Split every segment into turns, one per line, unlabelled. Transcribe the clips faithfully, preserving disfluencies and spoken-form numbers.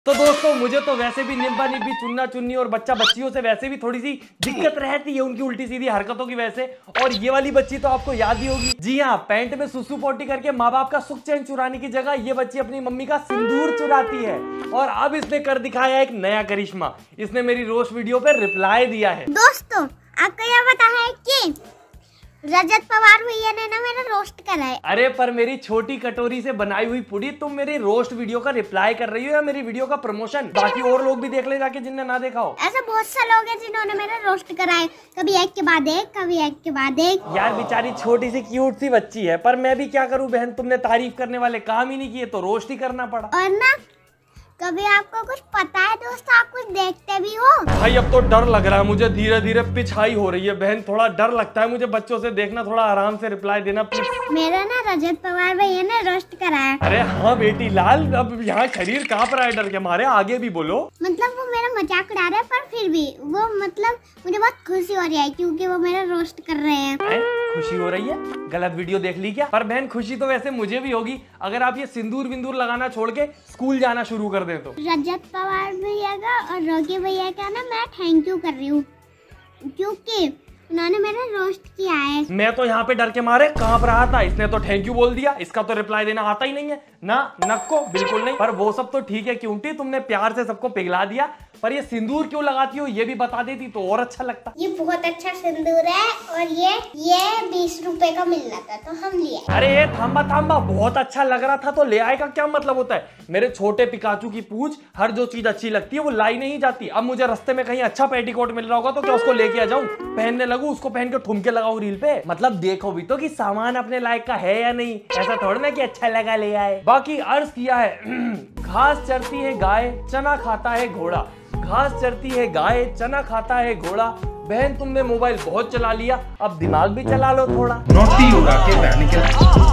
तो दोस्तों मुझे तो वैसे भी निब्बा निब्बी चुन्ना चुन्नी और बच्चा बच्चियों से वैसे भी थोड़ी सी दिक्कत रहती है उनकी उल्टी सीधी हरकतों की वजह से। और ये वाली बच्ची तो आपको याद ही होगी। जी हाँ, पैंट में सुसु पोटी करके माँ बाप का सुख चैन चुराने की जगह ये बच्ची अपनी मम्मी का सिंदूर चुराती है। और अब इसने कर दिखाया एक नया करिश्मा। इसने मेरी रोस्ट वीडियो पे रिप्लाई दिया है।
दोस्तों आपको यह पता है कि रजत पवार भैया ने ना मेरा रोस्ट करा है।
अरे पर मेरी छोटी कटोरी से बनाई हुई पुड़ी, तुम मेरी रोस्ट वीडियो का रिप्लाई कर रही हो या मेरी वीडियो का प्रमोशन? बाकी और लोग भी देख ले जाके जिनने ना देखा हो।
ऐसे बहुत से लोग हैं जिन्होंने मेरा रोस्ट करा है, कभी एक के बाद एक, कभी एक के बाद एक।
यार बेचारी छोटी सी क्यूट सी बच्ची है, पर मैं भी क्या करूँ बहन, तुमने तारीफ करने वाले काम ही नहीं किए तो रोस्ट ही करना पड़ा।
और ना कभी आपको कुछ पता है दोस्तों, आप कुछ देखते भी हो?
भाई अब तो डर लग रहा है मुझे, धीरे धीरे पिच हाई हो रही है बहन, थोड़ा डर लगता है मुझे बच्चों से देखना। थोड़ा आराम से रिप्लाई देना प्लीज।
मेरा ना रजत पवार भैया ने रोस्ट करा है।
अरे हाँ बेटी लाल, अब यहाँ शरीर कांप रहा है डर के मारे, आगे भी बोलो।
मतलब वो मेरा मजाक उड़ा रहे हैं, पर फिर भी वो मतलब मुझे बहुत खुशी हो रही है क्योंकि वो मेरा रोस्ट कर रहे हैं।
खुशी हो रही है? गलत वीडियो देख ली क्या? पर बहन खुशी तो वैसे मुझे भी होगी अगर आप ये सिंदूर विंदूर लगाना छोड़ के स्कूल जाना शुरू कर दे तो।
रजत पवार भैया का और रोगी भैया का ना मैं थैंक यू कर रही हूँ क्योंकि उन्होंने मेरा रोस्ट किया है।
मैं तो यहाँ पे डर के मारे कांप रहा था, इसने तो थैंक यू बोल दिया, इसका तो रिप्लाई देना आता ही नहीं है ना, नको बिल्कुल नहीं। पर वो सब तो ठीक है क्योंकि तुमने प्यार से सबको पिघला दिया, पर ये सिंदूर क्यों लगाती हो ये भी बता देती तो और अच्छा लगता।
ये बहुत अच्छा सिंदूर है और ये ये बीस रुपए का मिल रहा था तो हम लिए।
अरे थाम्बा थाम्बा, बहुत अच्छा लग रहा था तो ले आए का क्या मतलब होता है? मेरे छोटे पिकाचू की पूछ, हर जो चीज अच्छी लगती है वो लाई नहीं जाती। अब मुझे रास्ते में कहीं अच्छा पेटीकोट मिल रहा होगा तो क्या उसको लेके आ जाऊं, पहनने लगूं, उसको पहन के ठुमके लगाऊं रील पे? मतलब देखो भी तो कि सामान अपने लायक का है या नहीं, ऐसा थोड़ा ना कि अच्छा लगा ले आए। बाकी अर्ज किया है घास चरती है गाय, चना खाता है घोड़ा। घास चरती है गाय, चना खाता है घोड़ा। बहन तुमने मोबाइल बहुत चला लिया, अब दिमाग भी चला लो थोड़ा।
नोटी उड़ा के बहन के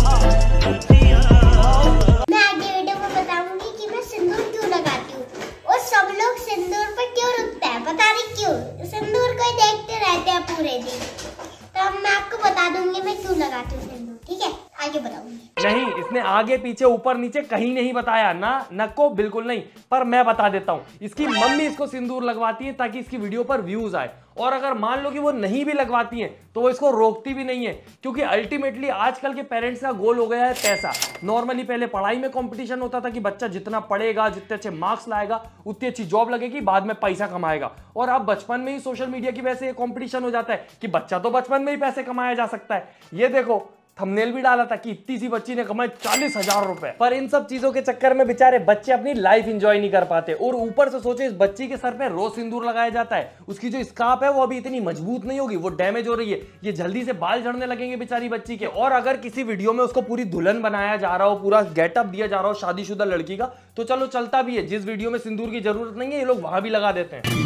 मैं आगे वीडियो में बताऊंगी कि मैं सिंदूर क्यों लगाती हूँ और सब लोग सिंदूर पर क्यों रुकते हैं, पता नहीं क्यों। सिंदूर को ही देखते रहते हैं पूरे दिन, तो मैं आपको बता दूंगी मैं क्यों लगाती हूँ सिंदूर। ठीक है, आगे बताऊंगी।
नहीं, इसने आगे पीछे ऊपर नीचे कहीं नहीं बताया ना, नको बिल्कुल नहीं। पर मैं बता देता हूँ, इसकी मम्मी इसको सिंदूर लगवाती है ताकि इसकी वीडियो पर व्यूज आए। और अगर मान लो कि वो नहीं भी लगवाती हैं तो वो इसको रोकती भी नहीं है, क्योंकि अल्टीमेटली आजकल के पेरेंट्स का गोल हो गया है पैसा। नॉर्मली पहले पढ़ाई में कंपटीशन होता था कि बच्चा जितना पढ़ेगा, जितने अच्छे मार्क्स लाएगा, उतनी अच्छी जॉब लगेगी, बाद में पैसा कमाएगा। और अब बचपन में ही सोशल मीडिया की वजह से ये कंपटीशन हो जाता है कि बच्चा तो बचपन में ही पैसे कमाया जा सकता है। ये देखो थंबनेल भी डाला था कि इतनी सी बच्ची ने कमाए चालीस हजार रुपए। पर इन सब चीजों के चक्कर में बेचारे बच्चे अपनी लाइफ एंजॉय नहीं कर पाते। और ऊपर से सोचे इस बच्ची के सर पे रोज सिंदूर लगाया जाता है, उसकी जो स्कार्फ है वो अभी इतनी मजबूत नहीं होगी, वो डैमेज हो रही है, ये जल्दी से बाल झड़ने लगेंगे बेचारी बच्ची के। और अगर किसी वीडियो में उसको पूरी दुल्हन बनाया जा रहा हो, पूरा गेटअप दिया जा रहा हो शादीशुदा लड़की का, तो चलो चलता भी है। जिस वीडियो में सिंदूर की जरूरत नहीं है ये लोग वहां भी लगा देते हैं।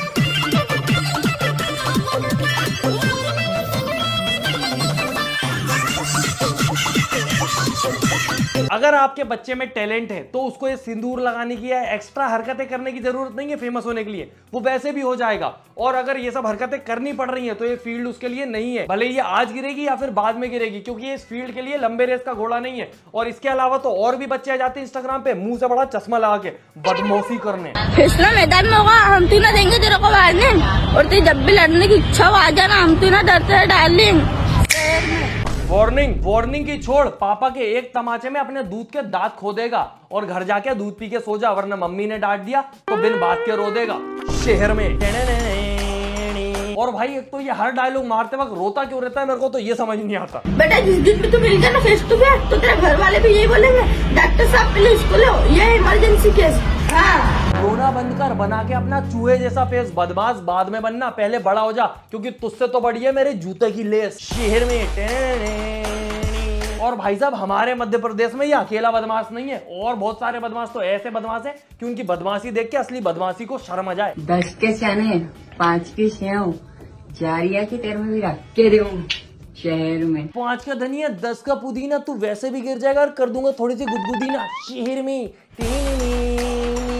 अगर आपके बच्चे में टैलेंट है तो उसको ये सिंदूर लगाने की या एक्स्ट्रा हरकतें करने की जरूरत नहीं है फेमस होने के लिए, वो वैसे भी हो जाएगा। और अगर ये सब हरकतें करनी पड़ रही हैं तो ये फील्ड उसके लिए नहीं है, भले ये आज गिरेगी या फिर बाद में गिरेगी, क्योंकि ये इस फील्ड के लिए लंबे रेस का घोड़ा नहीं है। और इसके अलावा तो और भी बच्चे आ जाते हैं इंस्टाग्राम पे मुंह से बड़ा चश्मा लगा के बदमाशी करने।
फैसला मैदान में होगा, हम तो ना देंगे तेरे को वार्निंग, और तेरी जब भी लड़ने की इच्छा हो आ जाना, हम तो ना डरते है डार्लिंग।
वार्निंग वार्निंग की छोड़, पापा के एक तमाचे में अपने दूध के दांत खो देगा और घर जाके दूध पी के सो जा, वरना मम्मी ने डांट दिया तो बिन बात के रो देगा शहर में। और भाई एक तो ये हर डायलॉग मारते वक्त रोता क्यों रहता है, मेरे को तो ये समझ नहीं आता।
बेटा जिस दिन भी तू मिल गया ना फेस टू फेस, तो तेरे घर वाले भी यही बोलेंगे, डॉक्टर साहब पहले इसको लो, ये इमरजेंसी केस। हाँ,
रोना बंद कर, बना के अपना चूहे जैसा फेस, बदमाश बाद में बनना, पहले बड़ा हो जा, क्योंकि तुझसे तो बड़ी है मेरे जूते की लेस शहर में। और भाई साहब हमारे मध्य प्रदेश में ये अकेला बदमाश नहीं है, और बहुत सारे बदमाश तो ऐसे बदमाश है कि उनकी बदमाशी देख के असली बदमाशी को शर्म आ जाए।
दस के चने, पाँच के सेव, जारिया की टेर में भी रख के दूं शहर में।
पांच का धनिया, दस का पुदीना, तू वैसे भी गिर जाएगा और कर दूंगा थोड़ी सी गुदगुदी ना शहर में।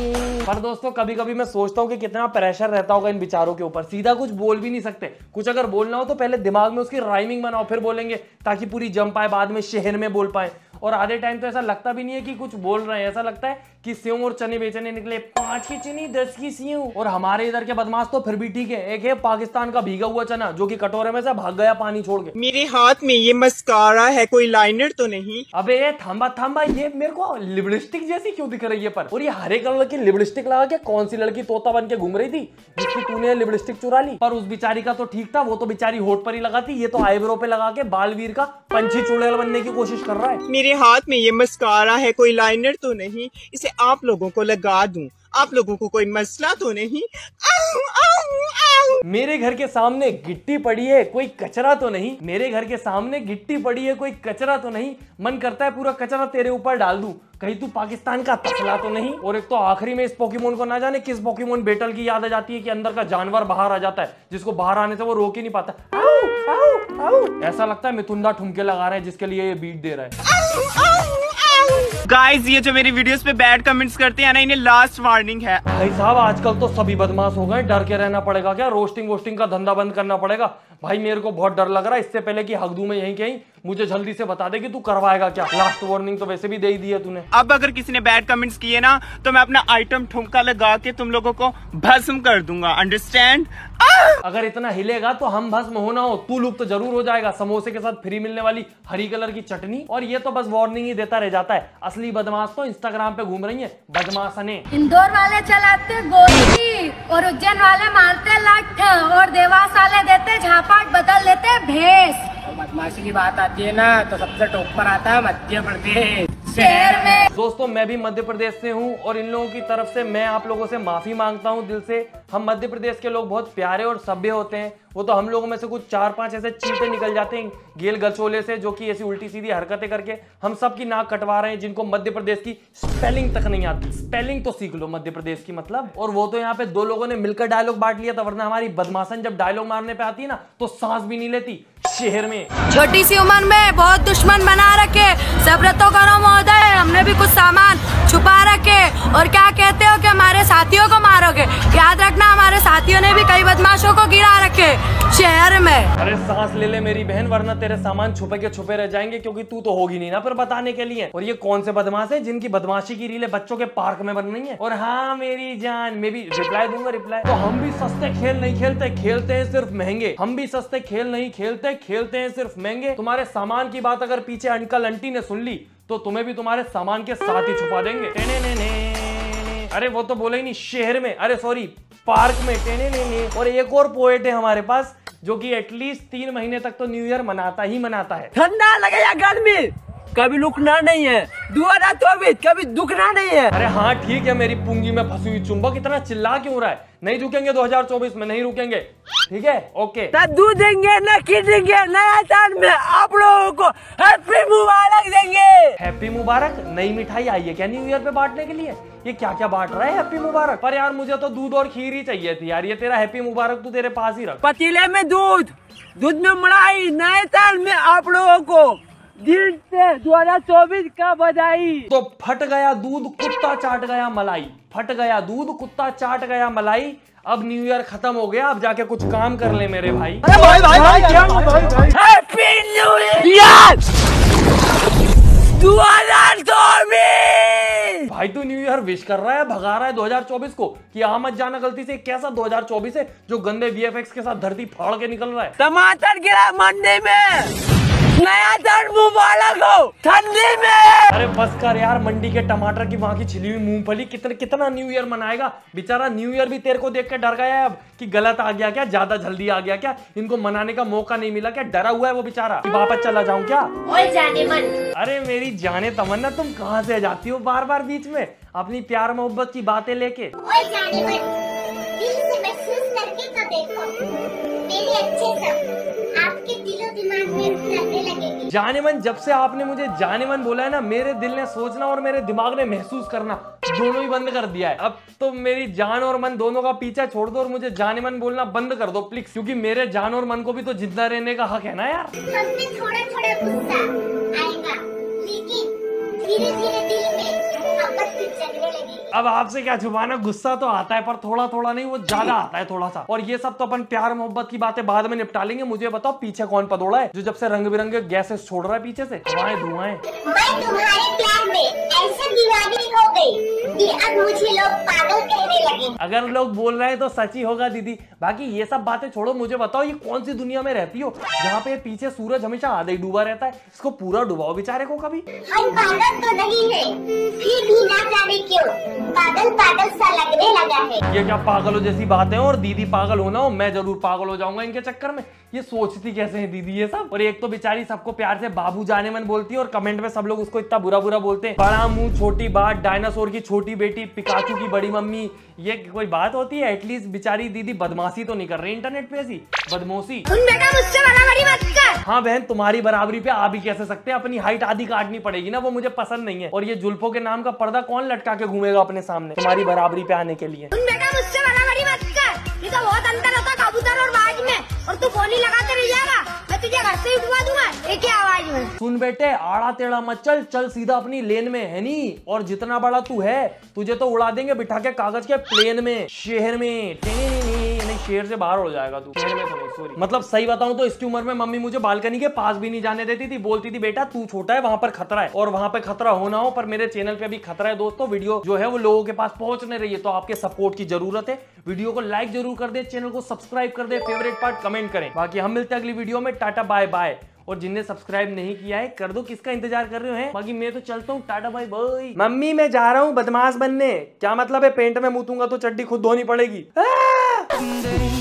पर दोस्तों कभी कभी मैं सोचता हूँ कि कितना प्रेशर रहता होगा इन बेचारों के ऊपर, सीधा कुछ बोल भी नहीं सकते। कुछ अगर बोलना हो तो पहले दिमाग में उसकी राइमिंग बनाओ फिर बोलेंगे, ताकि पूरी जम पाए, बाद में शहर में बोल पाए। और आधे टाइम तो ऐसा लगता भी नहीं है कि कुछ बोल रहे हैं, ऐसा लगता है कि सेव और चने बेचने निकले, पांच की चनी दस की सेव। और हमारे इधर के बदमाश तो फिर भी ठीक है, एक है पाकिस्तान का भीगा हुआ चना जो कि कटोरे में से भाग गया पानी छोड़ के।
मेरे हाथ में ये मस्कारा है, कोई लाइनर तो नहीं?
अबे थांबा थांबा, ये मेरे को लिपस्टिक जैसी क्यों दिख रही है पर? और ये हरे कलर की लिपस्टिक लगा के कौन सी लड़की तोता बन के घूम रही थी जिसकी तूने लिपस्टिक चुरा ली? पर उस बेचारी का तो ठीक था, वो तो बेचारी होठ पर ही लगाती, ये तो आईब्रो पे लगा के बालवीर का पंछी चुड़ैल बनने की कोशिश कर रहा है।
मेरे हाथ में ये मस्कारा है, कोई लाइनर तो नहीं? इसे आप लोगों को लगा दूं, आप लोगों को कोई मसला तो नहीं? आउ, आउ, आउ।
मेरे घर के सामने गिट्टी पड़ी है, कोई कचरा तो नहीं? मेरे घर के सामने गिट्टी पड़ी है, कोई कचरा तो नहीं? मन करता है पूरा कचरा तेरे ऊपर डाल दूं, कहीं तू पाकिस्तान का तसला तो नहीं? और एक तो आखिरी में इस पोकेमोन को ना जाने किस पोकेमोन बेटल की याद आ जाती है कि अंदर का जानवर बाहर आ जाता है, जिसको बाहर आने से वो रोक ही नहीं पाता। आउ, आउ, आउ। ऐसा लगता है मिथुंदा ठुमके लगा रहे हैं जिसके लिए ये बीट दे रहा है।
गाइस, ये जो मेरी वीडियोस पे बैड कमेंट्स करते हैं ना, इन्हें लास्ट वार्निंग है।
भाई साहब आजकल तो सभी बदमाश हो गए, डर के रहना पड़ेगा क्या? रोस्टिंग वोस्टिंग का धंधा बंद करना पड़ेगा। भाई मेरे को बहुत डर लग रहा है, इससे पहले कि हक दूं मैं यहीं कहीं, मुझे जल्दी से बता दे कि तू करवाएगा क्या। लास्ट वार्निंग तो वैसे भी दे ही दी है तूने।
अब अगर किसी ने बैड कमेंट्स किए ना तो मैं अपना आइटम ठुमका लगा के तुम लोगों को भस्म कर दूंगा, अंडरस्टैंड?
अगर इतना हिलेगा तो हम भस्म होना हो, तू लुप्त तो जरूर हो जाएगा, समोसे के साथ फ्री मिलने वाली हरी कलर की चटनी। और ये तो बस वार्निंग ही देता रह जाता है, असली बदमाश तो इंस्टाग्राम पे घूम रही है बदमाशने।
इंदौर वाले चलाते गोली और उज्जैन वाले मारते लाठ और देवास वाले देते झापाट, बदल लेते भैंस।
बदमाशी की बात आती है ना तो सबसे टॉप पर आता है मध्य प्रदेश
शहर में।
दोस्तों मैं भी मध्य प्रदेश से हूँ और इन लोगों की तरफ से मैं आप लोगों से माफी मांगता हूँ दिल से। हम मध्य प्रदेश के लोग बहुत प्यारे और सभ्य होते हैं, वो तो हम लोगों में से कुछ चार पांच ऐसे चीटे निकल जाते हैं गेल गचोले से, जो कि ऐसी उल्टी सीधी हरकतें करके हम सब की नाक कटवा रहे हैं, जिनको मध्य प्रदेश की स्पेलिंग तक नहीं आती। स्पेलिंग तो सीख लो मध्य प्रदेश की मतलब। और वो तो यहाँ पे दो लोगों ने मिलकर डायलॉग बांट लिया था, वरना हमारी बदमाशन जब डायलॉग मारने पे आती है ना तो सांस भी नहीं लेती शहर में।
छोटी सी उम्र में बहुत दुश्मन बना रखे, सब्र तो करो महोदय, हमने भी कुछ सामान छुपा रखे। और क्या कहते हो कि हमारे साथियों को मारोगे? याद रखना हमारे साथियों ने भी कई बदमाशों को गिरा रखे शहर में।
अरे सांस ले ले मेरी बहन, वरना तेरे सामान छुपे के छुपे रह जाएंगे, क्योंकि तू तो होगी नहीं ना फिर बताने के लिए। और ये कौन से बदमाश है जिनकी बदमाशी की रीलें बच्चों के पार्क में बन रही है? और हाँ मेरी जान, मैं भी रिप्लाई दूंगा रिप्लाई। तो हम भी सस्ते खेल नहीं खेलते, खेलते हैं सिर्फ महंगे। हम भी सस्ते खेल नहीं खेलते, खेलते हैं सिर्फ महंगे। तुम्हारे सामान की बात अगर पीछे अंकल आंटी ने सुन ली तो तुम्हें भी तुम्हारे सामान के साथ ही छुपा देंगे। टेने ने ने। अरे वो तो बोले ही नहीं शहर में, अरे सॉरी पार्क में। टेने ने ने। और एक और पोएट है हमारे पास जो कि एटलीस्ट तीन महीने तक तो न्यू ईयर मनाता ही मनाता है।
ठंडा लगे या गर्मी कभी रुकना नहीं है, दो हजार चौबीस कभी दुखना नहीं है।
अरे हाँ ठीक है, मेरी पूंगी में फंसी हुई चुंबक इतना चिल्ला क्यों रहा है? नहीं रुकेंगे दो हज़ार चौबीस में, नहीं रुकेंगे, ठीक है ओके।
ना दूध देंगे ना खींचेंगे, नया साल में आप लोगों को हैप्पी मुबारक देंगे।
हैप्पी मुबारक? नई मिठाई आई है क्या न्यू ईयर पे बांटने के लिए? ये क्या क्या बांट रहा है हैप्पी मुबारक? पर यार मुझे तो दूध और खीर ही चाहिए थी यार, ये तेरा हैप्पी मुबारक तू तेरे पास ही रख।
पतीले में दूध, दूध में मलाई, नए साल में आप लोगों को दिल से दो हज़ार चौबीस का बधाई।
तो फट गया दूध कुत्ता चाट गया मलाई, फट गया दूध कुत्ता चाट गया मलाई। अब न्यू ईयर खत्म हो गया, अब जाके कुछ काम कर ले मेरे भाई।
अरे भाई भाई भाई क्या हैप्पी न्यू ईयर दो हज़ार चौबीस।
भाई तू न्यू ईयर विश कर रहा है, भगा रहा है दो हज़ार चौबीस को कि आ मत जाना गलती से। कैसा दो हज़ार चौबीस है जो गंदे वीएफएक्स के साथ धरती फाड़ के निकल रहा है?
टमाटर गिरा मंडी में, नया साल मुबारक हो ठंडी में।
अरे बस कर यार, मंडी के टमाटर की वहां की छिली हुई मूंगफली, कितना कितना न्यू ईयर मनाएगा बेचारा। न्यू ईयर भी तेरे को देख के डर गया है अब कि गलत आ गया क्या, ज्यादा जल्दी आ गया क्या, इनको मनाने का मौका नहीं मिला क्या? डरा हुआ है वो बेचारा कि वापस चला जाऊं क्या?
ओए जाने मन।
अरे मेरी जाने तमन्ना, तुम कहाँ से जाती हो बार बार बीच में अपनी प्यार मोहब्बत की बातें लेके?
ओए जाने मन, दिल से महसूस करके तो देखो, मेरे अच्छे सब आपके दिलो दिमाग में उतरने लगेंगे।
जाने मन, जब से आपने मुझे जाने मन बोला है ना, मेरे दिल ने सोचना और मेरे दिमाग ने महसूस करना दोनों ही बंद कर दिया है। अब तो मेरी जान और मन दोनों का पीछा छोड़ दो और मुझे जाने मन बोलना बंद कर दो प्लीज, क्योंकि मेरे जान और मन को भी तो जिंदा रहने का हक है ना यार।
हम पे थोड़ा थोड़ा गुस्सा आएगा, लेकिन धीरे धीरे दिल में मोहब्बत जगने लगेगी।
अब आपसे क्या छुपाना, गुस्सा तो आता है पर थोड़ा थोड़ा नहीं, वो ज्यादा आता है थोड़ा सा। और ये सब तो अपन प्यार मोहब्बत की बातें बाद में निपटा लेंगे। मुझे बताओ पीछे कौन पदोड़ा है जो जब से रंग बिरंगे गैसेस छोड़ रहा है पीछे से, धुआं धुआं।
मैं तुम्हारे प्यार में ऐसे दीवानी हो गई कि अब मुझे लोग पागल कहने लगे।
अगर लोग बोल रहे हैं तो सच ही होगा दीदी। बाकी ये सब बातें छोड़ो, मुझे बताओ ये कौन सी दुनिया में रहती हो जहाँ पे पीछे सूरज हमेशा आधा ही डूबा रहता है? इसको पूरा डुबाओ बेचारे को कभी।
हम पागल तो नहीं है, फिर भी ना जाने क्यों पागल पागल सा लगने लगा है।
ये क्या पागलों जैसी बातें हैं, और दीदी पागल होना हो, मैं जरूर पागल हो जाऊंगा इनके चक्कर में। ये सोचती कैसे है दीदी ये सब? और एक तो बेचारी सबको प्यार से बाबू जाने मन बोलती है और कमेंट में सब लोग उसको इतना बुरा बुरा बोलते हैं, बड़ा मुंह छोटी बात, डायनासोर की छोटी बेटी, पिकाचू की बड़ी मम्मी। ये कोई बात होती है? एटलीस्ट बेचारी दीदी बदमाशी तो नहीं कर रही इंटरनेट पे, ऐसी बदमाशी। हाँ बहन, तुम्हारी बराबरी पे आ भी कैसे सकते हैं? अपनी हाइट आधी काटनी पड़ेगी ना, वो मुझे पसंद नहीं है। और ये जुल्फों के नाम का पर्दा कौन लटका के घूमेगा अपने सामने तुम्हारी बराबरी पे आने के लिए?
तो बहुत अंतर होता कबूतर और बाज में, और तू बोली लगाते रह जाएगा, मैं तुझे घर से उठवा दूंगा एक ही आवाज में।
सुन बेटे, आड़ा टेढ़ा मत चल, चल सीधा अपनी लेन में, है नी? और जितना बड़ा तू है, तुझे तो उड़ा देंगे बिठा के कागज के प्लेन में, शहर में। नहीं, शहर से बाहर हो जाएगा तू, शहर में तो नहीं, सॉरी। मतलब सही बताऊं तो इसकी उम्र में मम्मी मुझे बालकनी के पास भी नहीं जाने देती थी। बोलती थी बेटा तू छोटा है, वहां पर खतरा है। और वहां पे खतरा हो ना हो, पर मेरे चैनल पे भी खतरा है दोस्तों। वीडियो जो है वो लोगों के पास पहुंच नहीं रही है, तो आपके सपोर्ट की जरूरत है। वीडियो को लाइक जरूर कर दे, चैनल को सब्सक्राइब कर दे, फेवरेट पार्ट कमेंट करें। बाकी हम मिलते हैं अगली वीडियो में। Tata bye bye. और जिनने सब्सक्राइब नहीं किया है कर दो, किसका इंतजार कर रहे हो? बाकी मैं तो चलता हूँ, टाटा बाय बाय। मम्मी मैं जा रहा हूँ बदमाश बनने। क्या मतलब है? पेंट में मुतूंगा तो चड्डी खुद धोनी पड़ेगी।